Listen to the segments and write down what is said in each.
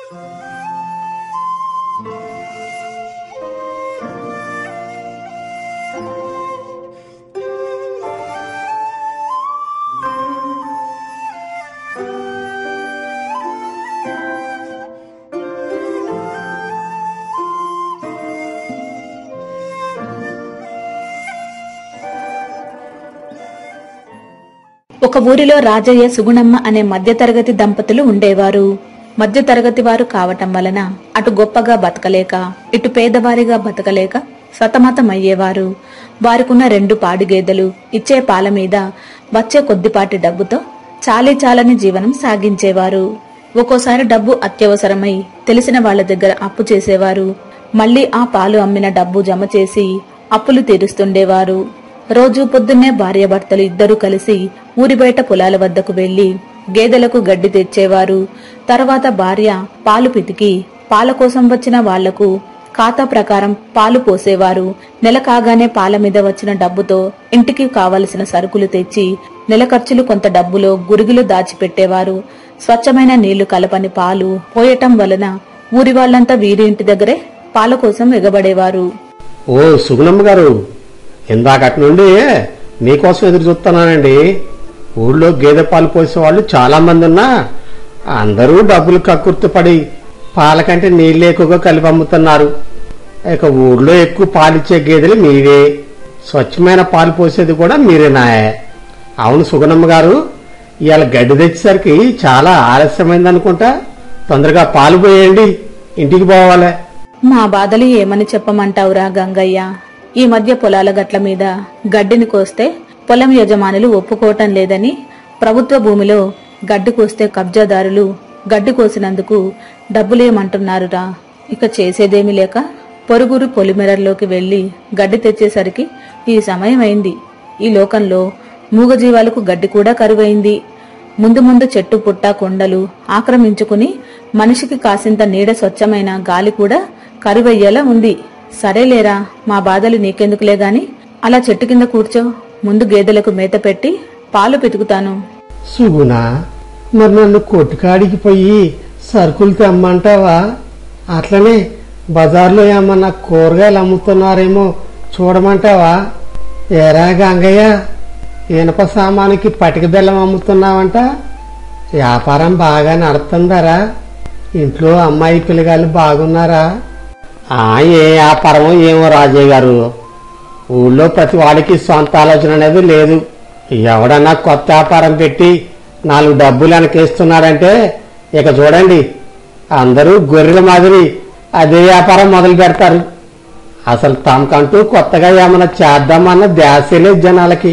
ఒక ఊరిలో రాజయ్య, సుగుణమ్మ అనే మధ్యతరగతి దంపతులు ఉండేవారు. మధ్యతరగతి వారు కావటం వలన అటు గొప్పగా బతకలేక, ఇటు పేదవారిగా బతకలేక సతమతమయ్యేవారు. వారికున్న 2 పాడి గేదెలు ఇచ్చే పాల మీద వచ్చే కొద్దిపాటి డబ్బుతో చాలీచాలని జీవనం సాగించేవారు. ఒక్కోసారి డబ్బు అత్యవసరమై తెలిసిన వాళ్ల దగ్గర అప్పు చేసేవారు. మళ్లీ ఆ పాలు అమ్మిన డబ్బు జమ చేసి అప్పులు తీరుస్తుండేవారు. రోజు పొద్దున్నే భార్యాభర్తలు ఇద్దరూ కలిసి ఊరి బయట పొలాల వద్దకు వెళ్లి గేదెలకు గడ్డి తెచ్చేవారు. తర్వాత భార్య పాలు పితికి పాల కోసం వచ్చిన వాళ్లకు ఖాతా ప్రకారం పాలు పోసేవారు. నెల కాగానే పాల మీద వచ్చిన డబ్బుతో ఇంటికి కావలసిన సరుకులు తెచ్చి నెల ఖర్చులు కొంత డబ్బులో గురిగిలో దాచిపెట్టేవారు. స్వచ్ఛమైన నీళ్లు కలపని పాలు పోయటం వలన ఊరి వాళ్లంతా వీరి ఇంటి దగ్గరే పాల కోసం ఎగబడేవారు. ఓ సుగుణమ్మ గారు, ఇందాకటి నుండి మీకోసం ఎదురు చూస్తున్నానండి. ఊళ్ళో గేదె పాలు పోసేవాళ్ళు చాలా మంది ఉన్నా అందరూ డబ్బులు కక్కుర్తిపడి పాల కంటే నీళ్ళు ఎక్కువగా కలిపి అమ్ముతున్నారు. ఇక ఊళ్ళో ఎక్కువ పాలిచ్చే గేదెలు మీవే, స్వచ్ఛమైన పాలు పోసేది కూడా మీరేనాయే. అవును సుగుణమ్మ గారు, ఇవాళ గడ్డి తెచ్చేసరికి చాలా ఆలస్యమైందనుకుంటా. తొందరగా పాలు పోయండి, ఇంటికి పోవాలి. మా బాధలు ఏమని చెప్పమంటావురా గంగయ్య? ఈ మధ్య పొలాల గట్ల మీద గడ్డిని కోస్తే పొలం యజమానులు ఒప్పుకోవటం లేదని, ప్రభుత్వ భూమిలో గడ్డి కోస్తే కబ్జాదారులు గడ్డి కోసినందుకు డబ్బులేమంటున్నారురా. ఇక చేసేదేమీ లేక పొరుగురు పొలిమెరల్లోకి వెళ్లి గడ్డి తెచ్చేసరికి ఈ సమయం అయింది. ఈ లోకంలో మూగజీవాలకు గడ్డి కూడా కరువైంది. ముందు ముందు చెట్టు పుట్ట కొండలు ఆక్రమించుకుని మనిషికి కాసింత నీడ స్వచ్ఛమైన గాలి కూడా కరువయ్యేలా ఉంది. సరేలేరా, మా బాధలు నీకెందుకులే గాని అలా చెట్టు కింద కూర్చో. ముందు గేదెలకు మేత పెట్టి పాలు పితుకుతాను. సుగుణ, మరి నన్ను కొట్టుకాడికి పోయి సరుకులు తెమ్మంటావా? అట్లనే బజార్లో ఏమన్నా కూరగాయలు అమ్ముతున్నారేమో చూడమంటావా? ఏరా గంగయ్య, ఇనప సామానికి పటిక బెల్లం అమ్ముతున్నావంట. వ్యాపారం బాగా నడుతుందారా? ఇంట్లో అమ్మాయి పిల్లగాళ్ళు బాగున్నారా? ఏ వ్యాపారమో ఏమో రాజయ్య గారు, ఊళ్ళో ప్రతి వాడికి సొంత ఆలోచన అనేది లేదు. ఎవడన్నా కొత్త వ్యాపారం పెట్టి 4 డబ్బులు వెనకేస్తున్నాడంటే ఇక చూడండి, అందరూ గొర్రెల మాదిరి అదే వ్యాపారం మొదలు పెడతారు. అసలు తమకంటూ కొత్తగా ఏమన్నా చేద్దామన్న ధ్యాసే లేదు జనాలకి.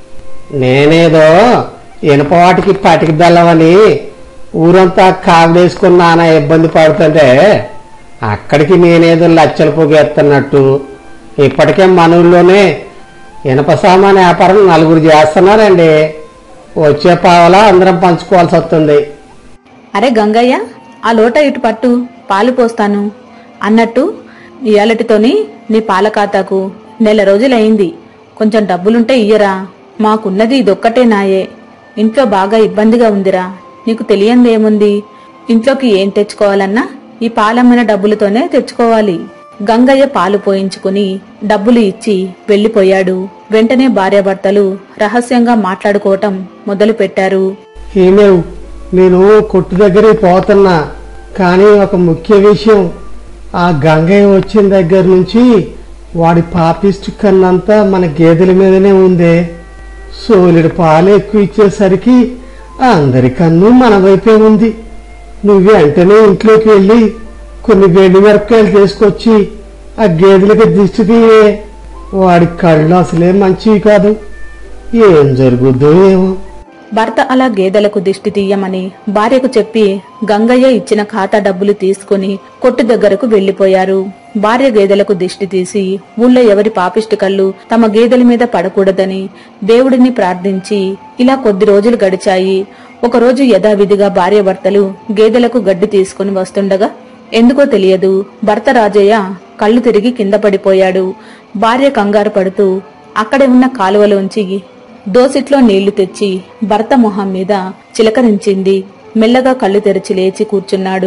నేనేదో ఇనపవాటికి పటికి బెల్లమని ఊరంతా కావిడేసుకుని నానా ఇబ్బంది పడుతుంటే అక్కడికి నేనేదో లచ్చలు పోగేస్తున్నట్టు ఇప్పటికే మన ఊళ్ళోనే ఇనప సామాన్ వ్యాపారం 4 చేస్తున్నారండి. వచ్చే పావలా అందరం పంచుకోవాల్సి వస్తుంది. అరే గంగయ్య, ఆ లోట ఇటు పట్టు, పాలు పోస్తాను అన్నట్టు ఇయాలటితోని నీ పాల ఖాతాకు 1 నెల రోజులైంది. కొంచెం డబ్బులుంటే ఇయ్యరా. మాకున్నది ఇదొక్కటే నాయే. ఇంట్లో బాగా ఇబ్బందిగా ఉందిరా. నీకు తెలియందేముంది? ఇంట్లోకి ఏం తెచ్చుకోవాలన్నా ఈ పాలమ్మిన డబ్బులతోనే తెచ్చుకోవాలి. గంగయ్య పాలు పోయించుకుని డబ్బులు ఇచ్చి వెళ్లిపోయాడు. వెంటనే భార్యాభర్తలు రహస్యంగా మాట్లాడుకోవటం మొదలు పెట్టారు. ఏమేవ్, నేను కొట్టు దగ్గరే పోతున్నా, కానీ ఒక ముఖ్య విషయం. ఆ గంగయ్య వచ్చిన దగ్గర నుంచి వాడి పాపిష్టి కన్నంతా మన గేదెల మీదనే ఉందే. సోలిడు పాలు ఎక్కువ ఇచ్చేసరికి అందరి కన్ను మన వైపే ఉంది. నువ్వు వెంటనే ఇంట్లోకి వెళ్ళి కొన్ని వెండి మిరపకాయలు తీసుకొచ్చి ఆ గేదెలకి దిష్టి తీయే. వాడి కళ్ళు అసలే మంచివి కాదు. ఏం జరుగుద్దో ఏమో. భర్త అలా గేదెలకు దిష్టి తీయమని భార్యకు చెప్పి గంగయ్య ఇచ్చిన ఖాతా డబ్బులు తీసుకుని కొట్టు దగ్గరకు వెళ్లిపోయారు. భార్య గేదెలకు దిష్టి తీసి ఊళ్ళో ఎవరి పాపిష్టి కళ్ళు తమ గేదెల మీద పడకూడదని దేవుడిని ప్రార్థించి ఇలా కొద్ది రోజులు గడిచాయి. ఒకరోజు యథావిధిగా భార్యాభర్తలు గేదెలకు గడ్డి తీసుకుని వస్తుండగా ఎందుకో తెలియదు భర్త రాజయ్య కళ్ళు తిరిగి కింద పడిపోయాడు. భార్య కంగారు పడుతూ అక్కడే ఉన్న కాలువలోంచి దోసిట్లో నీళ్లు తెచ్చి భర్త మొహం మీద చిలకరించింది. మెల్లగా కళ్ళు తెరిచి లేచి కూర్చున్నాడు.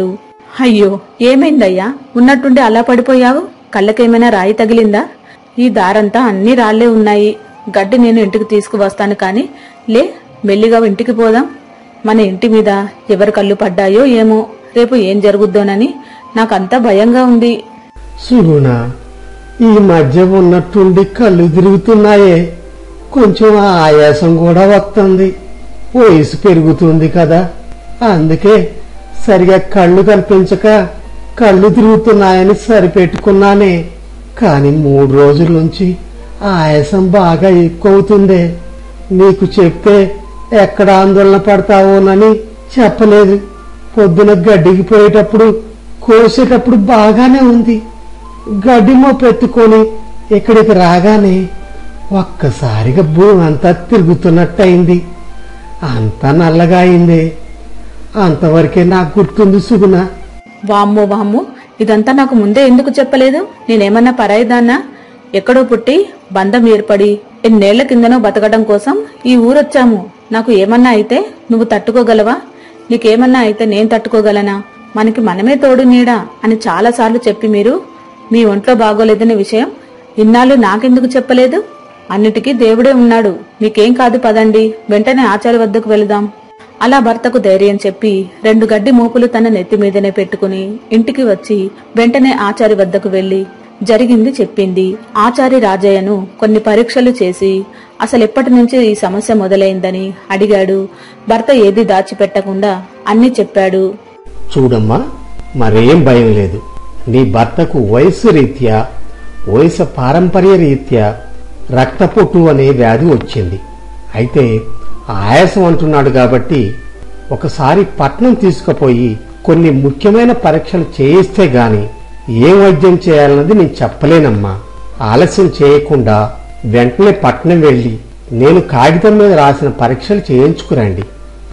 అయ్యో, ఏమైందయ్యా? ఉన్నట్టుండి అలా పడిపోయావు? కళ్ళకేమైనా రాయి తగిలిందా? ఈ దారంతా అన్ని రాళ్లే ఉన్నాయి. గడ్డి నేను ఇంటికి తీసుకువస్తాను కాని లే, మెల్లిగా ఇంటికి పోదాం. మన ఇంటి మీద ఎవరి కళ్ళు పడ్డాయో ఏమో, రేపు ఏం జరుగుద్దోనని నాకంతా భయంగా ఉంది. సుగుణ, ఈ మధ్య ఉన్నట్టుండి కళ్ళు తిరుగుతున్నాయే, కొంచెం ఆయాసం కూడా వస్తుంది. వయసు పెరుగుతుంది కదా, అందుకే సరిగా కళ్ళు కనిపించక కళ్ళు తిరుగుతున్నాయని సరిపెట్టుకున్నానే. కాని 3 రోజుల నుంచి ఆయాసం బాగా ఎక్కువ అవుతుందే. నీకు చెప్తే ఎక్కడ ఆందోళన పడతావోనని చెప్పలేదు. పొద్దున గడ్డికి పోయేటప్పుడు కోసేటప్పుడు బాగానే ఉంది. గడ్డి మోపెత్తుకొని ఇక్కడికి రాగానే ఒక్కసారిగా భూమి అంతా తిరుగుతున్నట్టయింది. అంతా నల్లగా అయింది. అంతవరకే నాకు గుర్తుంది సుగుణ. వామ్మో వామ్మో, ఇదంతా నాకు ముందే ఎందుకు చెప్పలేదు? నేనేమన్నా పరాయిదాన్నా? ఎక్కడో పుట్టి బంధం ఏర్పడి ఎన్నేళ్ల కిందనో బతకడం కోసం ఈ ఊరొచ్చాము. నాకు ఏమన్నా అయితే నువ్వు తట్టుకోగలవా? నీకేమన్నా అయితే నేను తట్టుకోగలనా? మనకి మనమే తోడు నీడా అని చాలాసార్లు చెప్పి మీరు మీ ఒంట్లో బాగోలేదనే విషయం ఇన్నాళ్ళు నాకెందుకు చెప్పలేదు? అన్నిటికీ దేవుడే ఉన్నాడు. మీకేం కాదు, పదండి, వెంటనే ఆచార్య వద్దకు వెళదాం. అలా భర్తకు ధైర్యం చెప్పి 2 గడ్డి మోపులు తన నెత్తి మీదనే పెట్టుకుని ఇంటికి వచ్చి వెంటనే ఆచార్య వద్దకు వెళ్లి జరిగింది చెప్పింది. ఆచారి రాజయ్యను కొన్ని పరీక్షలు చేసి అసలెప్పటి నుంచి ఈ సమస్య మొదలైందని అడిగాడు. భర్త ఏదీ దాచిపెట్టకుండా అన్ని చెప్పాడు. చూడమ్మా, మరేం భయం లేదు. నీ భర్తకు వయసు పారంపర్య రీత్యా రక్తపోటు అనే వ్యాధి వచ్చింది. అయితే ఆయాసం అంటున్నాడు కాబట్టి ఒకసారి పట్నం తీసుకుపోయి కొన్ని ముఖ్యమైన పరీక్షలు చేయిస్తే గాని ఏం వైద్యం చేయాలన్నది నేను చెప్పలేనమ్మా. ఆలస్యం చేయకుండా వెంటనే పట్నం వెళ్లి నేను కాగితం మీద రాసిన పరీక్షలు చేయించుకురండి.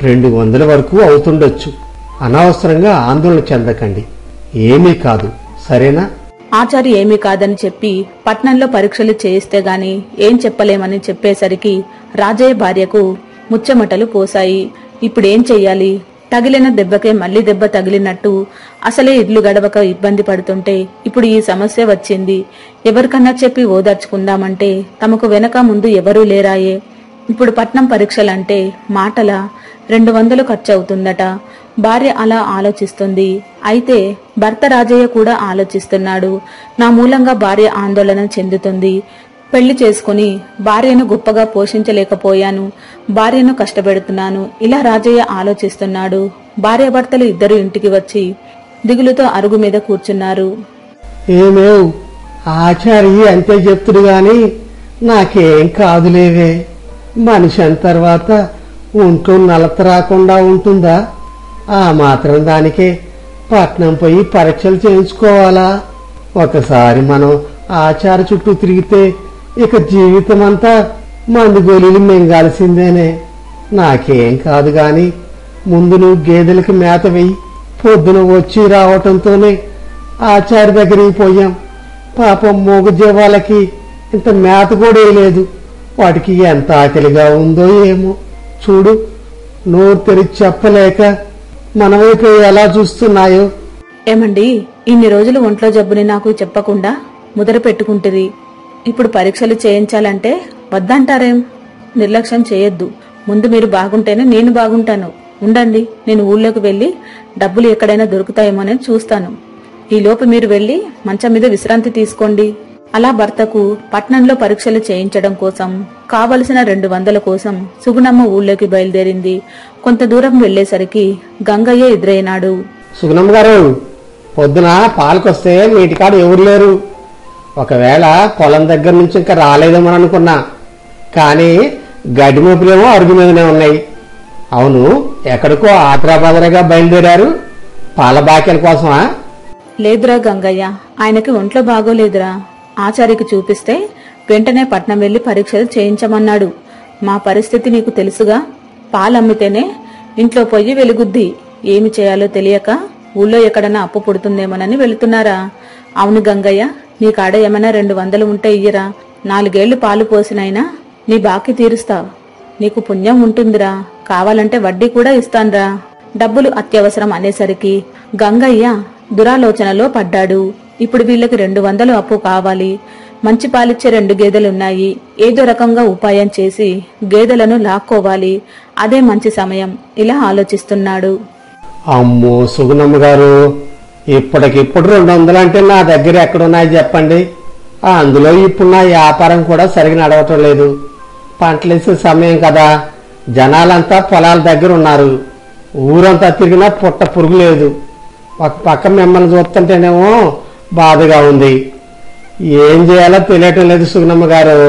200 వరకు అవుతుండొచ్చు. అనవసరంగా ఆందోళన చెందకండి. ఏమీ కాదు, సరేనా? ఆచారి ఏమీ కాదని చెప్పి పట్నంలో పరీక్షలు చేయిస్తే గాని ఏం చెప్పలేమని చెప్పేసరికి రాజయ్య భార్యకు ముచ్చెమటలు పోసాయి. ఇప్పుడేం చెయ్యాలి? తగిలిన దెబ్బకే మళ్లీ దెబ్బ తగిలినట్టు అసలే ఇల్లు గడవక ఇబ్బంది పడుతుంటే ఇప్పుడు ఈ సమస్య వచ్చింది. ఎవరికన్నా చెప్పి ఓదార్చుకుందామంటే తమకు వెనక ముందు ఎవరూ లేరాయే. ఇప్పుడు పట్నం పరీక్షలంటే మాటల 200 ఖర్చు అవుతుందట. భార్య అలా ఆలోచిస్తుంది. అయితే భర్త రాజయ్య కూడా ఆలోచిస్తున్నాడు. నా మూలంగా భార్య ఆందోళన చెందుతుంది. పెళ్లి చేసుకుని భార్యను గొప్పగా పోషించలేకపోయాను, భార్యను కష్టపెడుతున్నాను. ఇలా రాజయ్య ఆలోచిస్తున్నాడు. భార్యాభర్తలు ఇద్దరు ఇంటికి వచ్చి దిగులుతో అరుగు మీద కూర్చున్నారు. ఏమేవ్, ఆచారి అంతే చెప్తుడు గాని నాకేం కాదులేవే. మనిషి అన్న తర్వాత ఒంట్లో నలత రాకుండా ఉంటుందా? ఆ మాత్రం దానికే పట్నం పోయి పరీక్షలు చేయించుకోవాలా? ఒకసారి మనం ఆచార చుట్టూ తిరిగితే ఇక జీవితం అంతా మందు గోళీలు మింగాల్సిందేనే. నాకేం కాదు గాని ముందు నువ్వు గేదెలకి మేత వెయ్యి. పొద్దున వచ్చి రావటంతోనే ఆచారి దగ్గరికి పోయాం. పాపం మూగ జీవాలకి ఇంత మేత కూడా వేయలేదు. వాటికి ఎంత ఆకలిగా ఉందో ఏమో. చూడు, నోరు తెరిచి చెప్పలేక మన వైపు ఎలా చూస్తున్నాయో. ఏమండి, ఇన్ని రోజులు ఒంట్లో జబ్బుని నాకు చెప్పకుండా ముదర పెట్టుకుంటుంది. ఇప్పుడు పరీక్షలు చేయించాలంటే వద్దంటారేం? నిర్లక్ష్యం చేయొద్దు. ముందు మీరు బాగుంటేనే నేను బాగుంటాను. ఉండండి, నేను ఊళ్ళోకి వెళ్లి డబ్బులు ఎక్కడైనా దొరుకుతాయేమోనని చూస్తాను. ఈలోపు మీరు వెళ్లి మంచం మీద విశ్రాంతి తీసుకోండి. అలా భర్తకు పట్నంలో పరీక్షలు చేయించడం కోసం కావలసిన 200 కోసం సుగుణమ్మ ఊళ్ళోకి బయలుదేరింది. కొంత దూరం వెళ్లేసరికి గంగయ్య ఎదురైనాడు. సుగుణమ్మ గారు, పొద్దున పాలకొస్తే మీటికాడ ఎవరు లేరు. ఒకవేళ పొలం దగ్గర నుంచి ఇంకా రాలేదేమో అనుకున్నా, కానీ గడ్డి మోపులేమో అరుగు మీదనే ఉన్నాయి. అవును, ఎక్కడికో ఆత్రాబాదరగా బయలుదేరారు? పాల బాక్యాల కోసమా? లేదురా గంగయ్య, ఆయనకి ఒంట్లో బాగోలేదురా. ఆచారికి చూపిస్తే వెంటనే పట్నం వెళ్లి పరీక్షలు చేయించమన్నాడు. మా పరిస్థితి నీకు తెలుసుగా. పాలమ్మితేనే ఇంట్లో పొయ్యి వెలుగుద్ది. ఏమి చేయాలో తెలియక ఊళ్ళో ఎక్కడన్నా అప్పు పుడుతుందేమోనని వెళుతున్నారా? అవును గంగయ్య, నీ కాడ ఏమైనా 200 ఉంటే ఇయ్యరా. 4 ఏళ్లు పాలు పోసినైనా నీ బాకీ తీరుస్తావు. నీకు పుణ్యం ఉంటుందిరా. కావాలంటే వడ్డీ కూడా ఇస్తాన్రా. డబ్బులు అత్యవసరం అనేసరికి గంగయ్య దురాలోచనలో పడ్డాడు. ఇప్పుడు వీళ్ళకి 200 అప్పు కావాలి. మంచి పాలిచ్చే 2 గేదెలున్నాయి. ఏదో రకంగా ఉపాయం చేసి గేదెలను లాక్కోవాలి. అదే మంచి సమయం. ఇలా ఆలోచిస్తున్నాడు. అమ్మో సుగుణమ్మ గారు, ఇప్పటికిప్పుడు 200 అంటే నా దగ్గర ఎక్కడున్నాయి చెప్పండి. అందులో ఇప్పుడు నా వ్యాపారం కూడా సరిగా నడవటం లేదు. పంటలేసే సమయం కదా, జనాలంతా పొలాల దగ్గర ఉన్నారు. ఊరంతా తిరిగినా పుట్ట పురుగు లేదు. ఒక పక్క మిమ్మల్ని చూస్తుంటేనేమో బాధగా ఉంది. ఏం చేయాలో తెలియటం లేదు సుగుణమ్మ గారు.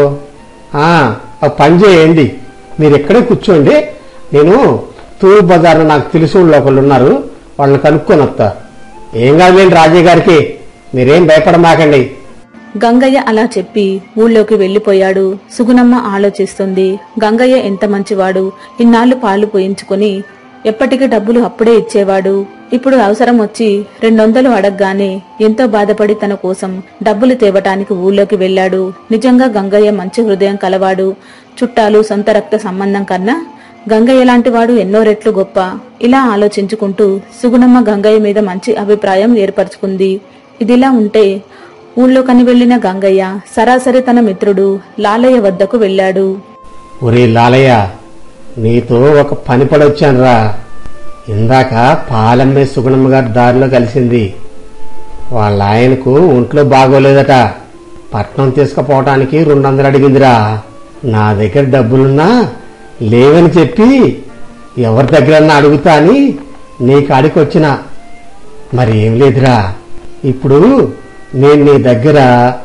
ఒక పని చేయండి, మీరు ఇక్కడే కూర్చోండి. నేను తూర్పు బజార్లో నాకు తెలిసిన ఒకళ్ళు ఉన్నారు, వాళ్ళని కనుక్కొని వస్తా. ఏం కాదులేండి రాజయ్య గారికి, మీరేం భయపడమాకండి. గంగయ్య అలా చెప్పి ఊళ్ళోకి వెళ్లిపోయాడు. సుగుణమ్మ ఆలోచిస్తుంది, గంగయ్య ఎంత మంచివాడు. ఇన్నాళ్లు పాలు పోయించుకుని ఎప్పటికీ డబ్బులు అప్పుడే ఇచ్చేవాడు. ఇప్పుడు అవసరం వచ్చి 200 అడగగానే ఎంతో బాధపడి తన కోసం డబ్బులు తేవటానికి ఊళ్ళోకి వెళ్లాడు. నిజంగా గంగయ్య మంచి హృదయం కలవాడు. చుట్టాలు సొంత రక్త సంబంధం కన్నా గంగయ్య లాంటి వాడు ఎన్నో రెట్లు గొప్ప. ఇలా ఆలోచించుకుంటూ సుగుణమ్మ గంగయ్య మీద మంచి అభిప్రాయం ఏర్పరచుకుంది. ఇదిలా ఉంటే ఊళ్ళో కని వెళ్లిన గంగయ్య సరాసరి తన మిత్రుడు లాలయ్య వద్దకు వెళ్లాడు. ఒరే లాలయ్య, నీతో ఒక పని పడొచ్చానురా. ఇందాక పాలమ్మే సుగుణమ్మ గారి దారిలో కలిసింది. వాళ్ళ ఆయనకు ఒంట్లో బాగోలేదట. పట్నం తీసుకుపోవటానికి 200 అడిగిందిరా. నా దగ్గర డబ్బులున్నా లేవని చెప్పి ఎవరి దగ్గరన్నా అడుగుతా అని నీ కాడికి వచ్చిన. మరి ఏం లేదురా, ఇప్పుడు నేను నీ దగ్గర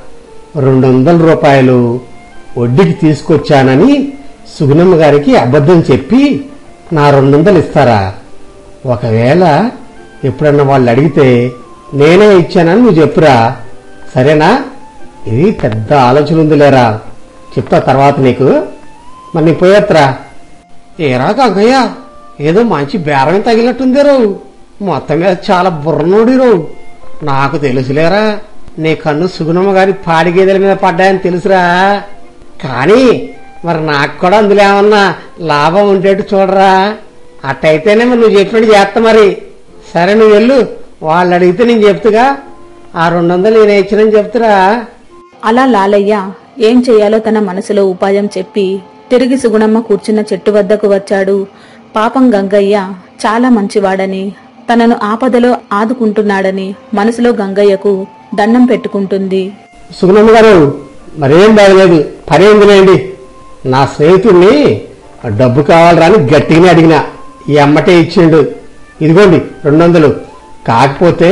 200 రూపాయలు వడ్డీకి తీసుకొచ్చానని సుగుణమ్మ గారికి అబద్ధం చెప్పి నా 200 ఇస్తారా? ఒకవేళ ఎప్పుడన్నా వాళ్ళు అడిగితే నేనే ఇచ్చానని నువ్వు చెప్పురా, సరేనా? ఇది పెద్ద ఆలోచన ఉందిలేరా, చెప్తా తర్వాత నీకు. మరి నీ పోయేత్రా. ఏరా గంగయ్య, ఏదో మంచి బేరం తగిలినట్టుంది రావు. మొత్తం మీద చాలా బుర్రనోడి రావు. నాకు తెలుసులేరా, నీ కన్ను సుగుణమ్మ గారి పాడి గేదెల మీద పడ్డాయని తెలుసురా. కానీ మరి నాకు కూడా అందులో ఏమన్నా లాభం ఉండేట్టు చూడరా. అట్టయితేనే మరి నువ్వు చెప్పినట్టు చేస్తా. మరి సరే, నువ్వు వెళ్ళు. వాళ్ళు అడిగితే నేను చెప్తుగా, ఆ 200 నేనే ఇచ్చినని చెప్తురా. అలా లాలయ్య ఏం చెయ్యాలో తన మనసులో ఉపాయం చెప్పి తిరిగి సుగుణమ్మ కూర్చున్న చెట్టు వద్దకు వచ్చాడు. పాపం గంగయ్య చాలా మంచివాడని, తనను ఆపదలో ఆదుకుంటున్నాడని మనసులో గంగయ్యకు దండం పెట్టుకుంటుంది. సుగుణమ్మ గారు, మరేం బాగలేదు, పనేందులేండి. నా స్నేహితుడిని డబ్బు కావాలరా అని గట్టిగానే అడిగినా, ఈ అమ్మటే ఇచ్చిండు. ఇదిగోండి 200. కాకపోతే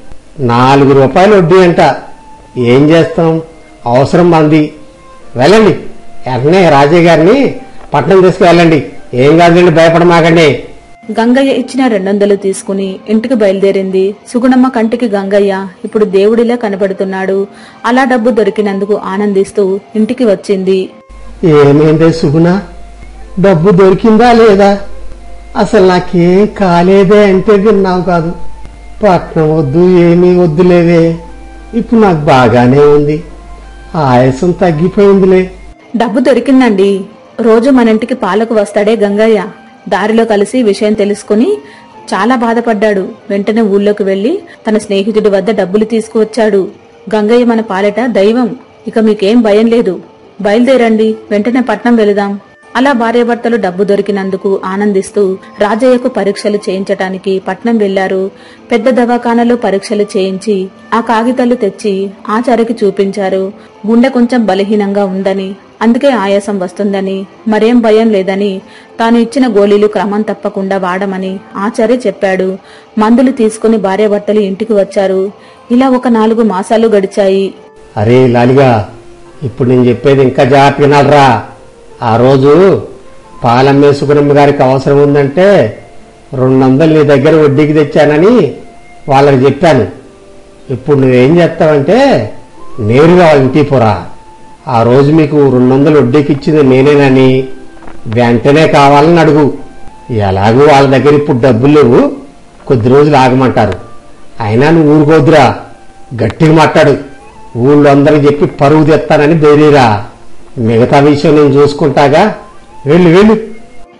4 రూపాయలు వడ్డీ అంట. ఏం చేస్తాం, అవసరం మంది. వెళ్ళండి, వెంటనే రాజయ్య గారిని పట్నం తీసుకువెళ్ళండి. ఏం కాదండి, భయపడమాకండి. గంగయ్య ఇచ్చిన 200 తీసుకుని ఇంటికి బయలుదేరింది. సుగుణమ్మ కంటికి గంగయ్య ఇప్పుడు దేవుడిలా కనబడుతున్నాడు. అలా డబ్బు దొరికినందుకు ఆనందిస్తూ ఇంటికి వచ్చింది. ఏమైందే సుగుణ, డబ్బు దొరికిందా లేదా? అసలు నాకేం కాలేదే అంటే విన్నావు కాదు. పట్నం వద్దు, ఏమీ వద్దులేవే. ఇప్పుడు నాకు బాగానే ఉంది, ఆయాసం తగ్గిపోయిందిలే. డబ్బు దొరికిందండి. రోజు మన ఇంటికి పాలకు వస్తాడే గంగయ్య. దారిలో కలిసి విషయం తెలుసుకుని చాలా బాధపడ్డాడు. వెంటనే ఊళ్ళోకి వెళ్లి తన స్నేహితుడి వద్ద డబ్బులు తీసుకువచ్చాడు. గంగయ్య మన పాలెట దైవం, ఇక మీకేం భయం లేదు, బయలుదేరండి, వెంటనే పట్నం వెళదాం. అలా భార్యాభర్తలు డబ్బు దొరికినందుకు ఆనందిస్తూ రాజయ్యకు పరీక్షలు చేయించటానికి పట్నం వెళ్లారు. పెద్ద దవాఖానలో పరీక్షలు చేయించి ఆ కాగితాలు తెచ్చి ఆచార్యకి చూపించారు. గుండె కొంచెం బలహీనంగా ఉందని, అందుకే ఆయాసం వస్తుందని, మరేం భయం లేదని, తాను ఇచ్చిన గోళీలు క్రమం తప్పకుండా వాడమని ఆచార్య చెప్పాడు. మందులు తీసుకుని భార్యాభర్తలు ఇంటికి వచ్చారు. ఇలా ఒక 4 మాసాలు గడిచాయి. అరే లాలిగా, ఇప్పుడు నేను చెప్పేది ఇంకా జాగ్రత్త వినాలరా. ఆ రోజు పాలమ్మే సుగుణమ్మ గారికి అవసరం ఉందంటే 200 నీ దగ్గర వడ్డీకి తెచ్చానని వాళ్ళకి చెప్పాను. ఇప్పుడు నువ్వేం చేస్తావంటే నేరుగా వాళ్ళ ఇంటికి పోరా. ఆ రోజు మీకు 200 వడ్డీకి ఇచ్చింది నేనేనని వెంటనే కావాలని అడుగు. ఎలాగూ వాళ్ళ దగ్గర ఇప్పుడు డబ్బులు లేవు, కొద్ది రోజులు ఆగమంటారు. అయినా నువ్వు ఊరుకోద్దురా, గట్టిగా మాట్లాడు. ఊళ్ళో అందరికి చెప్పి పరువు తెస్తానని బేరీరా. మిగతా విషయం నేను చూసుకుంటాగా. వెళ్ళు వెళ్ళు.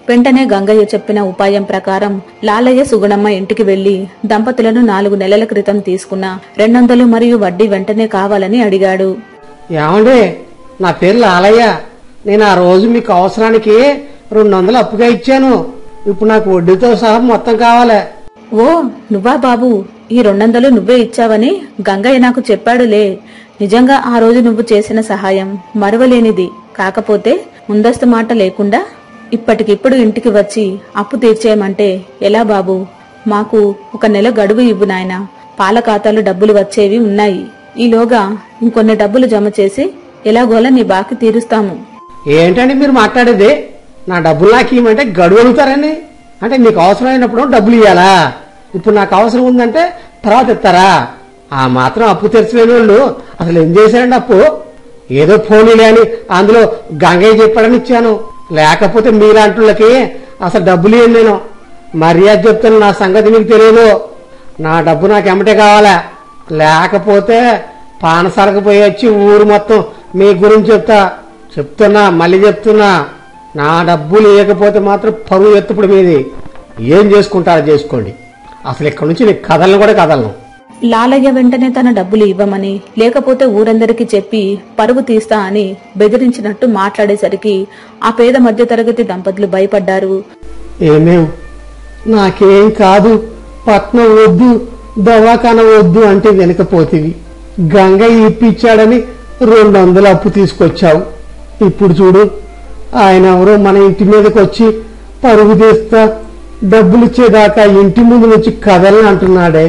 వెంటనే గంగయ్య చెప్పిన ఉపాయం ప్రకారం లాలయ్య సుగుణమ్మ ఇంటికి వెళ్లి దంపతులను 4 నెలల క్రితం తీసుకున్న 200 మరియు వడ్డీ వెంటనే కావాలని అడిగాడు. ఏమండి, నా పేరు లాలయ్య. నేను ఆ రోజు మీకు అవసరానికి 200 అప్పుగా ఇచ్చాను. ఇప్పుడు నాకు వడ్డీతో సహా మొత్తం కావాలి. ఓ, నువ్వా బాబు, ఈ 200 నువ్వే ఇచ్చావని గంగయ్య నాకు చెప్పాడులే. నిజంగా ఆ రోజు నువ్వు చేసిన సహాయం మరువలేనిది. కాకపోతే ముందస్తు మాట లేకుండా ఇప్పటికిప్పుడు ఇంటికి వచ్చి అప్పు తీర్చేయమంటే ఎలా బాబు? మాకు 1 నెల గడువు ఇవ్వు నాయనా. పాల ఖాతాలు డబ్బులు వచ్చేవి ఉన్నాయి. ఈలోగా ఇంకొన్ని డబ్బులు జమ చేసి ఎలాగోలా నీ బాకీ తీరుస్తాము. ఏంటండి మీరు మాట్లాడేది? నా డబ్బులు నాకు ఇవ్వమంటే గడువు అడుగుతారని? అంటే మీకు అవసరమైనప్పుడు డబ్బులు ఇవ్వాలా? ఇప్పుడు నాకు అవసరం ఉందంటే తర్వాత ఇస్తారా? ఆ మాత్రం అప్పు తెరచలేని వాళ్ళు అసలు ఏం చేశారండి అప్పు? ఏదో ఫోన్లే అని అందులో గంగయ్య చెప్పాడని ఇచ్చాను. లేకపోతే మీలాంటి అసలు డబ్బులు ఏం నేను మర్యాద చెప్తాను. నా సంగతి మీకు తెలియదు. నా డబ్బు నాకు ఎమ్మటే కావాలా? లేకపోతే పానసరకు పోయి వచ్చి ఊరు మొత్తం మీ గురించి చెప్తున్నా మళ్ళీ చెప్తున్నా. నా డబ్బు లేకపోతే మాత్రం పరువు ఎత్తుప్పుడు మీది. ఏం చేసుకుంటారో చేసుకోండి. అసలు ఇక్కడ నుంచి నీ కథలను కూడా కదలను. లాలయ్య వెంటనే తన డబ్బులు ఇవ్వమని, లేకపోతే ఊరందరికీ చెప్పి పరువు తీస్తా అని బెదిరించినట్టు మాట్లాడేసరికి ఆ పేద మధ్యతరగతి దంపతులు భయపడ్డారు. ఏమేం నాకేం కాదు, పట్నం వద్దు, దవాఖాన వద్దు అంటే వెనకపోతివి. గంగయ్య ఇప్పించాడని 200 అప్పు తీసుకొచ్చావు. ఇప్పుడు చూడు, ఆయన ఎవరో మన ఇంటి మీదకి వచ్చి పరుగు తీస్తా డబ్బులిచ్చేదాకా ఇంటి ముందు నుంచి కదలని అంటున్నాడే.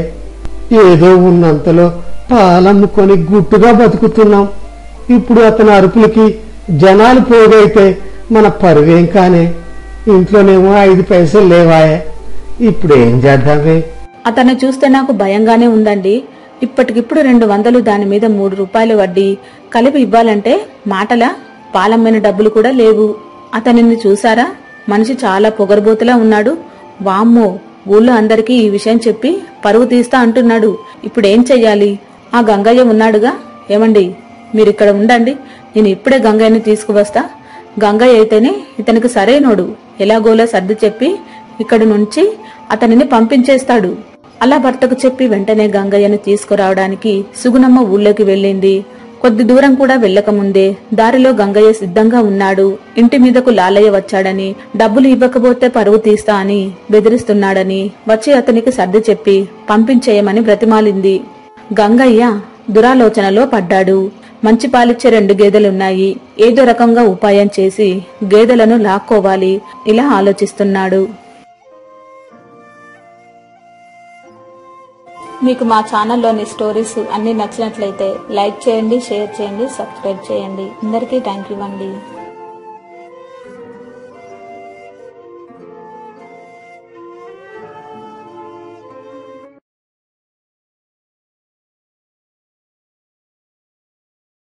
ఏదో ఉన్నంతలో పాలమ్ముకొని గుట్టుగా బతుకుతున్నాం. ఇప్పుడు అతని అరుపులకి జనాలు పోగైతే మన పరువేం కానే. ఇంట్లోనేమో 5 పైసలు లేవాయే. ఇప్పుడు ఏం చేద్దామే? అతన్ని చూస్తే నాకు భయంగానే ఉందండి. ఇప్పటికిప్పుడు 200, దాని మీద 3 రూపాయలు వడ్డీ కలిపి ఇవ్వాలంటే మాటలా? పాలమ్మిన డబ్బులు కూడా లేవు. అతనిని చూసారా? మనిషి చాలా పొగరబోతులా ఉన్నాడు. వామ్మో, ఊళ్ళో అందరికీ ఈ విషయం చెప్పి పరువు తీస్తా అంటున్నాడు. ఇప్పుడేం చెయ్యాలి? ఆ గంగయ్య ఉన్నాడుగా. ఏమండి, మీరిక్కడ ఉండండి, నేను ఇప్పుడే గంగయ్యని తీసుకువస్తా. గంగయ్య అయితేనే ఇతనికి సరైనోడు. ఎలాగోలా సర్ది చెప్పి ఇక్కడి నుంచి అతనిని పంపించేస్తాడు. అలా భర్తకు చెప్పి వెంటనే గంగయ్యను తీసుకురావడానికి సుగుణమ్మ ఊళ్ళోకి వెళ్ళింది. కొద్ది దూరం కూడా వెళ్లకముందే దారిలో గంగయ్య సిద్ధంగా ఉన్నాడు. ఇంటి మీదకు లాలయ్య వచ్చాడని, డబ్బులు ఇవ్వకపోతే పరువు తీస్తా అని బెదిరిస్తున్నాడని వచ్చి అతనికి సర్ది చెప్పి పంపించేయమని బ్రతిమాలింది. గంగయ్య దురాలోచనలో పడ్డాడు. మంచి పాలిచ్చే 2 గేదెలున్నాయి. ఏదో రకంగా ఉపాయం చేసి గేదెలను లాక్కోవాలి, ఇలా ఆలోచిస్తున్నాడు. మీకు మా ఛానల్లోని స్టోరీస్ అన్ని నచ్చినట్లయితే లైక్ చేయండి, షేర్ చేయండి, సబ్స్క్రైబ్ చేయండి. అందరికీ థ్యాంక్ యూ అండి.